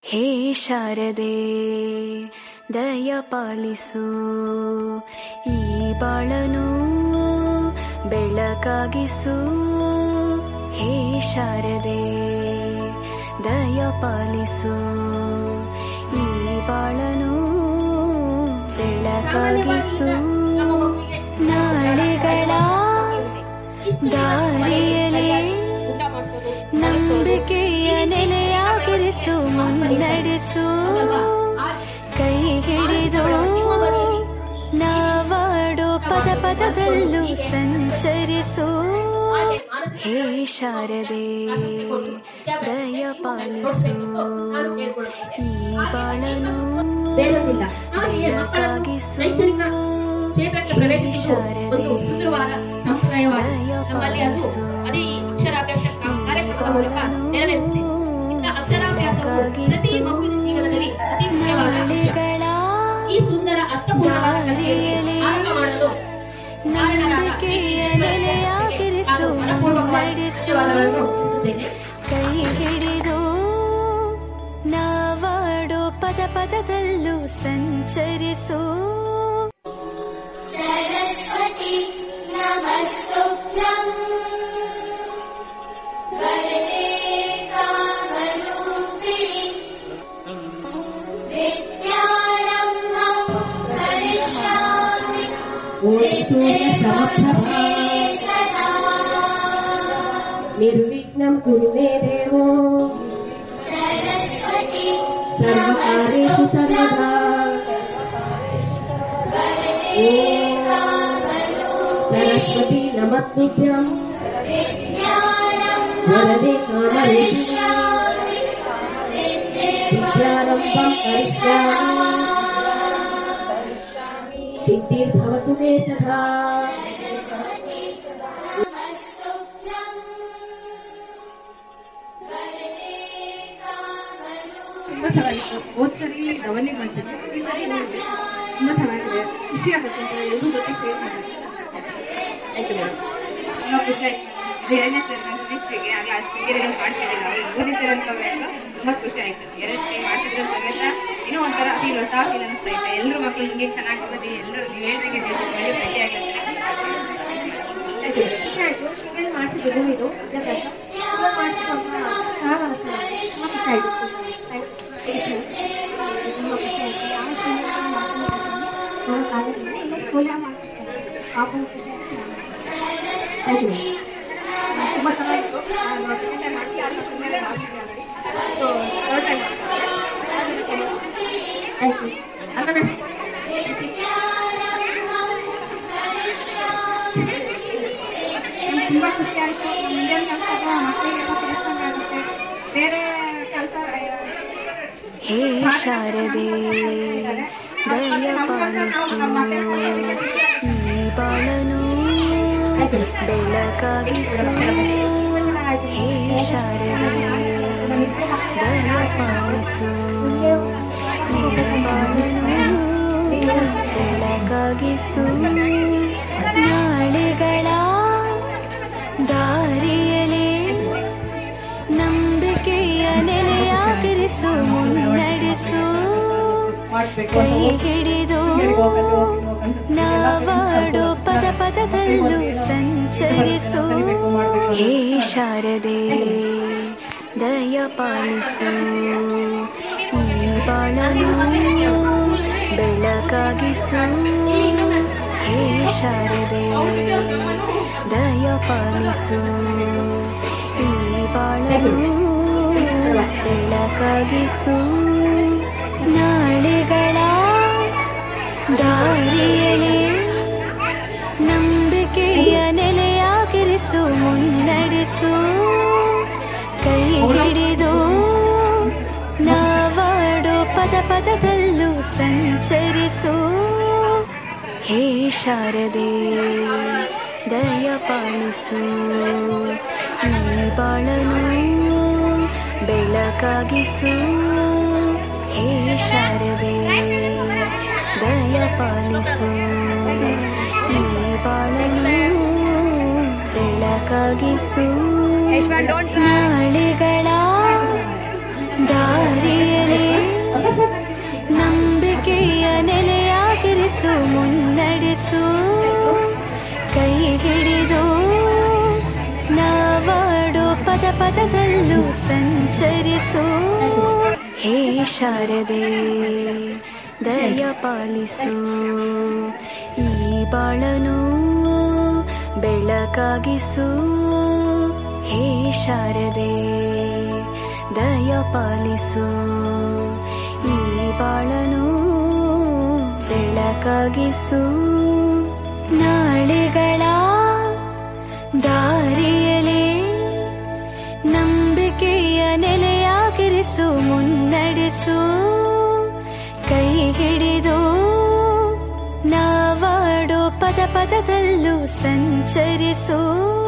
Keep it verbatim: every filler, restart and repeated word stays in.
ಹೇ ಶಾರದೆ ದಯ ಪಾಲಿಸು, ಈ ಬಾಳನು ಬೆಳಕಾಗಿಸು. ಹೇ ಶಾರದೆ ದಯ ಪಾಲಿಸು, ಈ ಬಾಳನು ಬೆಳಕಾಗಿಸು. ನಾಳೆಗಳ ದಾರಿಯಲ್ಲಿ ನಂಬಿಕೆಯ ನೆಲೆಯಾಗಿರಿಸು, ಮುನ್ನಡೆಸು. ಕೈ ಹಿಡಿದು ನಾವಾಡೋ ಪದ ಪದದಲ್ಲೂ ಸಂಚರಿಸು. ಹೇ ಶಾರದೆ ದಯ ಪಾಲಿಸು, ಈ ಬಾಳನು ಬೆಳಕಾಗಿಸು. ಕ್ಷೇತ್ರಕ್ಕೆ ಪ್ರವೇಶಿಸುವುದು ಒಂದು ಸುಂದರವಾದ ಸಂಪ್ರದಾಯವಾಗಿದೆ. ನಮ್ಮಲ್ಲಿ ಅದು ಅದೇ ಅಕ್ಷರಾಭ್ಯಾಸ ಕಾರ್ಯಕ್ರಮದ ಮೂಲಕ ನೆರವೇರಿಸುತ್ತೆ. ಇಂಥ ಅಕ್ಷರಾಭ್ಯಾಸವು ಪ್ರತಿ ಮಗುವಿನ ಜೀವನದಲ್ಲಿ ಅತಿ ಮುಖ್ಯವಾದ ಅಂಶ. ಈ ಸುಂದರ ಅರ್ಥಪೂರ್ಣವಾದ ಕಥೆಯನ್ನು ಆರಂಭ ಮಾಡಲು ಕಾರಣರಾದ ಮನಪೂರ್ವಕವಾಗಿ ಧನ್ಯವಾದಗಳನ್ನು ತಿಳಿಸುತ್ತೇನೆ. ಕೈ ಹಿಡಿದು ನಾವಾಡೋ ಪದ ಪದದಲ್ಲೂ ಸಂಚರಿಸು. ಸರಸ್ವತಿ ನಮಸ್ತುಭ್ಯಂ ವರದೇ ಕಾಮರೂಪಿಣಿ ವಿದ್ಯಾರಂಭಂ ಕರಿಷ್ಯಾಮಿ ಸಿದ್ಧಿರ್ಭವತುಮೇ ಸದಾ. ನಿರ್ವಿಘ್ನಂ ಕುರು ಮೇ ದೇವೋ ಸರಸ್ವತಿ ಸರ್ವಕಾರ್ಯೇಷು ಸರ್ವದಾ. सरस्वती नमस्तुभ्यं वरदे कामरूपिणि विद्यारम्भं करिष्यामि सिद्धिर्भवतु मे सदा. ತುಂಬಾ ಚೆನ್ನಾಗಿತ್ತು. ಹೋದ್ ಸರಿ ನವನಿಗೆ ಮಾಡ್ತಿದ್ದೆ, ಈ ಸರಿ ತುಂಬಾ ಚೆನ್ನಾಗಿದೆ, ಖುಷಿ ಆಗುತ್ತೆ ಅಂತ ಎಲ್ಲರೂ ಜೊತೆ ಸೇರ್ ಮಾಡಿದ್ದೆ. ತುಂಬಾ ಖುಷಿ ಆಯ್ತು. ಇದು ಎರಡನೇ ಸರಿ ನನ್ನ ನಿರೀಕ್ಷೆಗೆ ಆಗ ಶೃಂಗೇರಿಯಲ್ಲಿ ಮಾಡ್ತಿದ್ದಿಲ್ಲ, ಮೂರನೇ ಸರಿ ಅನ್ಕೋಬೇಕು. ತುಂಬಾ ಖುಷಿ ಆಯ್ತು. ಎರಡನೇ ಮಾಡ್ತಿದ್ರ ಸಮೇತ ಏನೋ ಒಂಥರ ಫೀಲ್, ಹೊಸ ಫೀಲ್ ಅನಿಸ್ತಾ ಇತ್ತು. ಎಲ್ಲರೂ ಮಕ್ಕಳು ಹಿಂಗೆ ಚೆನ್ನಾಗಿ ಓದಿ ಎಲ್ಲರೂ ನೀವು ಹೇಳ್ದಂಗೆ ಒಳ್ಳೆ ಖುಷಿ ಆಗಿರುತ್ತೆ. ಖುಷಿ ಆಯ್ತು. ಶೃಂಗೇರಿ ಮಾಡಿಸಿದ್ದು ಇದು ವಿದ್ಯಾಭ್ಯಾಸ ಮಾಡಿಸಿದಾಗ ಚೆನ್ನಾಗಿ ಅನಿಸ್ತಾ ಇದೆ. ತುಂಬ ಖುಷಿ ಆಯಿತು. ತುಂಬ ಖುಷಿ ಆಯಿತು. ಯಾವ ಶೃಂಗೇರಿ ಮಾಡ್ಕೊಂಡು ಅವರ ಕಾಲದಲ್ಲಿ ಇಲ್ಲ ಸ್ಕೂಲ್ ಮಾಡ್ತಿರ್ತಾರೆ. ಪಾಪ ಖುಷಿ ಆಯಿತು. Thank you. ತುಂಬ ಚೆನ್ನಾಗಿತ್ತು. ನಾನು ಸೆಕೆಂಡ್ ಟೈಮ್ ಮಾಡಿಸಿ ಆರು ವರ್ಷದ ಮೇಲೆ ಮಾಡಿಸಿದ್ದೆ already. So third time thank you. All the best. ತುಂಬ ಖುಷಿ ಆಯಿತು. ಇಂಡಿಯನ್ ಕಲ್ತಾಗ ಮಕ್ಕಳಿಗೆಲ್ಲ ತಿಳಿಸ್ದಂಗೆ ಆಗುತ್ತೆ. ಬೇರೆ ಕೆಲಸ ಹೇ ಶಾರದೆ ದಯ ಪಾಲಿಸು, ಈ ಬಾಳನು ಬೆಳಕಾಗಿಸು. ಹೇ ಶಾರದೆ ದಯ ಪಾಲಿಸು, ಈ ಬಾಳನು ಬೆಳಕಾಗಿಸು. ನಾಳೆಗಳ ದಾರಿಯಲ್ಲಿ ನಂಬಿಕೆಯ ನೆಲೆಯಾಗಿರಿಸು, ಮುನ್ನಡೆಸು. ಕೈ ಹಿಡಿದು ನಾವಾಡೋ ಪದ ಪದದಲ್ಲೂ ಸಂಚರಿಸು. ಹೇ ಶಾರದೆ ದಯ ಪಾಲಿಸು, ಈ ಬಾಳನು ಬೆಳಕಾಗಿಸು. ಹೇ ಶಾರದೆ ದಯ ಪಾಲಿಸು, ಈ ಬಾಳನು ಬೆಳಕಾಗಿಸು. ನಾಳೆಗಳ ದಾರಿಯಲ್ಲಿ ನಂಬಿಕೆಯ ನೆಲೆಯಾಗಿರಿಸು, ಮುನ್ನಡೆಸು. ಕೈ ಹಿಡಿದು ನಾವಾಡೋ ಪದ ಪದದಲ್ಲೂ ಸಂಚರಿಸು. ಹೇ ಶಾರದೆ ದಯ ಪಾಲಿಸು, ಈ ಬಾಳನು ಬೆಳಕಾಗಿಸು. ಹೇ ಶಾರದೆ ದಯ ಪಾಲಿಸು, ಈ ಬಾಳನು ಬೆಳಕಾಗಿಸು. ನಾಳೆಗಳ ದಾರಿಯಲ್ಲಿ ಮುನ್ನಡೆಸು ಕೈ ಹಿಡಿದು ನಾವಾಡೋ ಪದ ಪದದಲ್ಲೂ ಸಂಚರಿಸು ಹೇ ಶಾರದೆ ದಯ ಪಾಲಿಸು ಈ ಬಾಳನು ಬೆಳಕಾಗಿಸು ಹೇ ಶಾರದೆ ದಯ ಪಾಲಿಸು ಈ ಬಾಳನು ಬೆಳಕಾಗಿಸು ನಾಳೆಗಳ ದಾರಿಯಲೇ ನಂಬಿಕೆಯ ನೆಲೆಯಾಗಿರಿಸು ಮುನ್ನಡೆಸು ಕೈ ಹಿಡಿದು ನಾವಾಡೋ ಪದ ಪದದಲ್ಲೂ ಸಂಚರಿಸು